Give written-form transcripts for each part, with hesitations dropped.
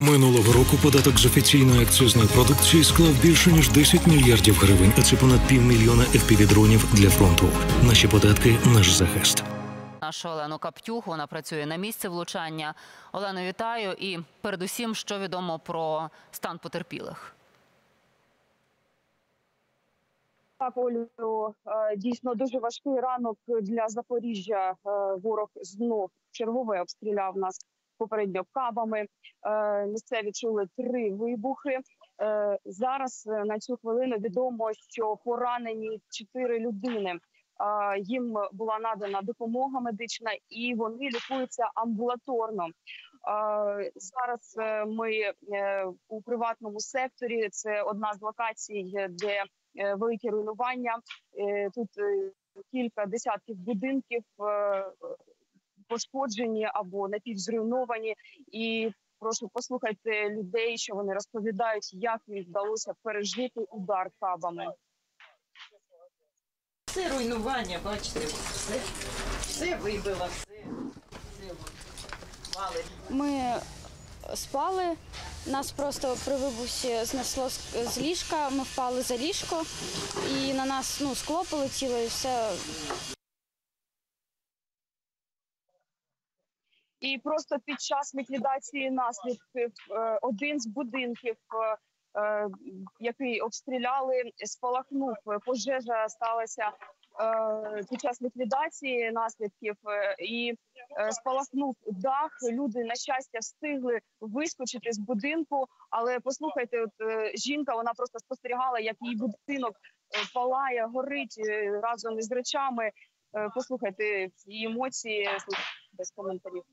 Минулого року податок з офіційної акцизної продукції склав більше ніж 10 мільярдів гривень, а це понад 500 000 FPV-дронів для фронту. Наші податки – наш захист. Нашу Олену Каптюх, вона працює на місці влучання. Олено, вітаю. І передусім, що відомо про стан потерпілих? Так, Олю, дійсно дуже важкий ранок для Запоріжжя. Ворог знов чергове обстріляв нас попередньо кабами. Місцеві чули 3 вибухи. Зараз на цю хвилину відомо, що поранені 4 людини. Їм була надана допомога медична і вони лікуються амбулаторно. Зараз ми у приватному секторі, це одна з локацій, де великі руйнування. Тут кілька десятків будинків пошкоджені або напівзруйновані. І прошу, послухайте людей, що вони розповідають, як їм вдалося пережити удар кабами. Все руйнування, бачите, все вибило, все валить. Ми спали, нас просто при вибусі знесло з ліжка, ми впали за ліжко і на нас скло полетіло і все. І просто під час ліквідації наслідків один з будинків, який обстріляли, спалахнув. Пожежа сталася під час ліквідації наслідків і спалахнув дах. Люди, на щастя, встигли вискочити з будинку, але послухайте, от жінка, вона просто спостерігала, як її будинок палає, горить разом із речами. Послухайте її емоції, тут без коментарів.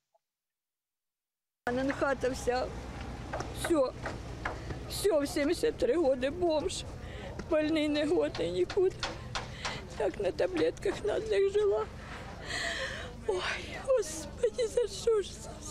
Мене хата вся, все, в 73 роки бомж, больний не годний нікуди. Так на таблетках на одних жила. Ой, Господи, за що ж це?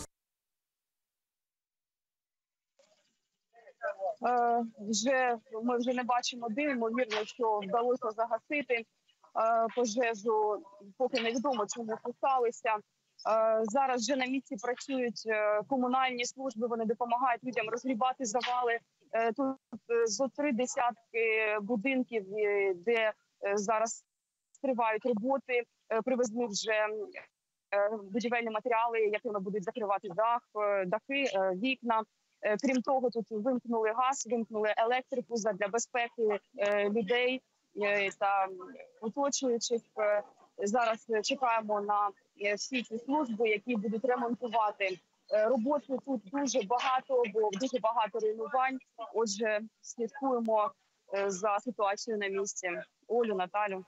Ми вже не бачимо дим, ймовірно, що вдалося загасити пожежу, поки невідомо, чому це сталося. Зараз вже на місці працюють комунальні служби, вони допомагають людям розгрібати завали. Тут зо 3 десятки будинків, де зараз тривають роботи, привезли вже будівельні матеріали, якими будуть закривати дахи, вікна. Крім того, тут вимкнули газ, вимкнули електрику для безпеки людей та оточуючих. Зараз чекаємо на всі ці служби, які будуть ремонтувати. Роботи тут дуже багато, бо дуже багато руйнувань. Отже, слідкуємо за ситуацією на місці. Олю, Наталю.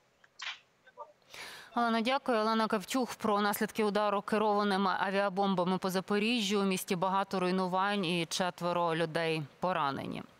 Олена, дякую. Олена Каптюх про наслідки удару керованими авіабомбами по Запоріжжю. У місті багато руйнувань і 4 людей поранені.